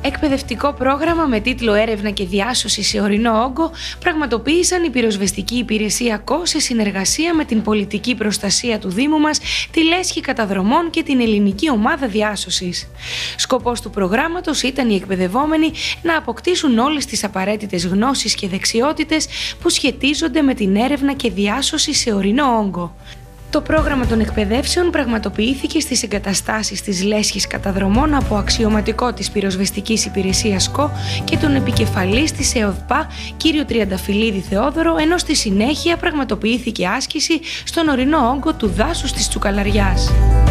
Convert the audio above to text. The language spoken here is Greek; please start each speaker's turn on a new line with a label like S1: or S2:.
S1: Εκπαιδευτικό πρόγραμμα με τίτλο «Έρευνα και διάσωση σε ορεινό όγκο» πραγματοποίησαν η Πυροσβεστική Υπηρεσία ΚΟ σε συνεργασία με την Πολιτική Προστασία του Δήμου μας, τη Λέσχη Καταδρομών και την Ελληνική Ομάδα Διάσωσης. Σκοπός του προγράμματος ήταν οι εκπαιδευόμενοι να αποκτήσουν όλες τις απαραίτητες γνώσεις και δεξιότητες που σχετίζονται με την έρευνα και διάσωση σε ορεινό όγκο. Το πρόγραμμα των εκπαιδεύσεων πραγματοποιήθηκε στις εγκαταστάσεις της Λέσχης Καταδρομών από αξιωματικό της Πυροσβεστικής Υπηρεσίας ΚΟ και τον επικεφαλής της ΕΟΔΠΑ, κύριο Τριανταφυλλίδη Θεόδωρο, ενώ στη συνέχεια πραγματοποιήθηκε άσκηση στον ορεινό όγκο του δάσους της Τσουκαλαριάς.